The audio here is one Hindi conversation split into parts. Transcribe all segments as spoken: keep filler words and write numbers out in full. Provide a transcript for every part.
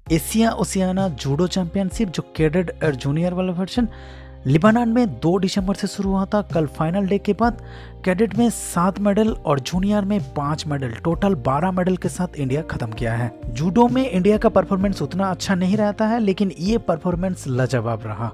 एशिया ओशियाना जूडो चैंपियनशिप जो कैडेट और जूनियर वाला वर्जन लेबनान में दो दिसंबर से शुरू हुआ था। कल फाइनल डे के बाद कैडेट में सात मेडल और जूनियर में पाँच मेडल, टोटल बारह मेडल के साथ इंडिया खत्म किया है। जूडो में इंडिया का परफॉर्मेंस उतना अच्छा नहीं रहता है, लेकिन ये परफॉर्मेंस लाजवाब रहा।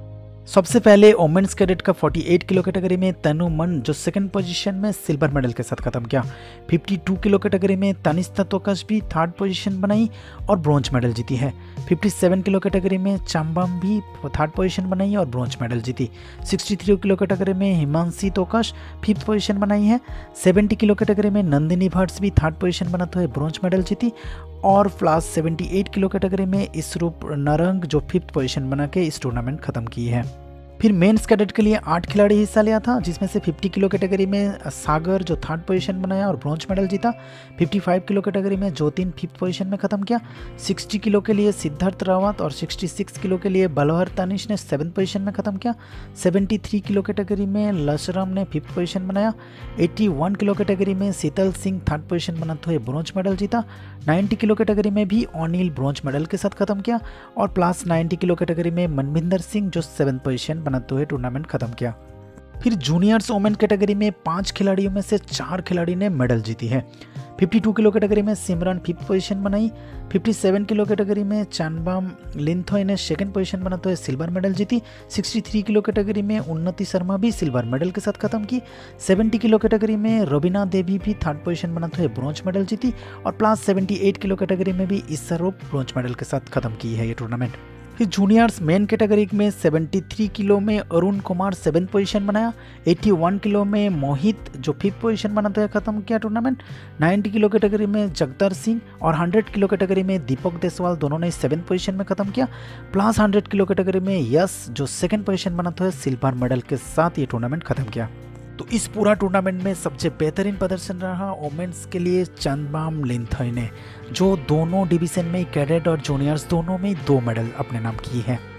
सबसे पहले वोमेन्स कैडेट का अड़तालीस किलो कैटेगरी में तनु मन जो सेकंड पोजीशन में सिल्वर मेडल के साथ खत्म किया। बावन किलो कैटेगरी में तनिष्का तोकस भी थर्ड पोजीशन बनाई और ब्रॉन्ज मेडल जीती है। सत्तावन किलो कैटेगरी में चांबाम भी थर्ड पोजीशन बनाई और ब्रॉन्ज मेडल जीती। तिरसठ किलो कैटेगरी में हिमांशी तोकस फिफ्थ पोजीशन बनाई है। सत्तर किलो कैटेगरी में नंदिनी भट्ट भी थर्ड पोजीशन बनाते हुए ब्रॉन्ज मेडल जीती और प्लस अठहत्तर किलो कैटेगरी में इसरूप नरंग जो फिफ्थ पोजीशन बना के इस टूर्नामेंट खत्म की है। फिर मेंस कैडेट के लिए आठ खिलाड़ी हिस्सा लिया था, जिसमें से पचास किलो कैटेगरी में सागर जो थर्ड पोजीशन बनाया और ब्रॉन्ज मेडल जीता। पचपन किलो कैटेगरी में ज्योतिन फिफ्थ पोजीशन में खत्म किया। साठ किलो के लिए सिद्धार्थ रावत और छियासठ किलो के लिए बलहर तनिष ने सेवन्थ पोजीशन में खत्म किया। तिहत्तर किलो कैटेगरी में लशरम ने फिफ्थ पोजीशन बनाया। इक्यासी किलो कैटेगरी में शीतल सिंह थर्ड पोजीशन बनाते हुए ब्रॉन्ज मेडल जीता। नब्बे किलो कैटेगरी में भी अनिल ब्रॉन्ज मेडल के साथ खत्म किया और प्लस नब्बे किलो कैटेगरी में मनविंदर सिंह जो सेवन्थ पोजीशन बनाते हुए टूर्नामेंट खत्म किया। फिर जूनियर्स वोमेन कैटेगरी में पांच खिलाड़ियों में से चार खिलाड़ी ने मेडल जीती है। बावन किलो कैटेगरी में सिमरन फिफ्थ पोजीशन बनाई। सत्तावन किलो कैटेगरी में चानबाम लिंथोय ने सेकंड पोजीशन बनाते हुए सिल्वर मेडल जीती। तिरसठ किलो कैटेगरी में उन्नति शर्मा भी सिल्वर मेडल के साथ खत्म की। सत्तर किलो कैटेगरी में रवीना देवी भी थर्ड पोजीशन बनाते हुए ब्रॉन्ज मेडल जीती और प्लस अठहत्तर किलो कैटेगरी में भी इसरूप ब्रॉन्ज मेडल के साथ खत्म की है ये टूर्नामेंट। फिर जूनियर्स मेन कैटेगरी में तिहत्तर किलो में अरुण कुमार सेवन्थ पोजीशन बनाया। इक्यासी किलो में मोहित जो फिफ्थ पोजीशन बनाते हुए खत्म किया टूर्नामेंट। नब्बे किलो कैटेगरी में जगदर सिंह और सौ किलो कैटेगरी में दीपक देसवाल दोनों ने सेवन्थ पोजीशन में खत्म किया। प्लस सौ किलो कैटेगरी में यश जो सेकंड पोजीशन बनाते हुए सिल्वर मेडल के साथ ये टूर्नामेंट खत्म किया। तो इस पूरा टूर्नामेंट में सबसे बेहतरीन प्रदर्शन रहा वोमेन्स के लिए चांबाम लिंथोय ने, जो दोनों डिवीजन में कैडेट और जूनियर्स दोनों में दो मेडल अपने नाम किए हैं।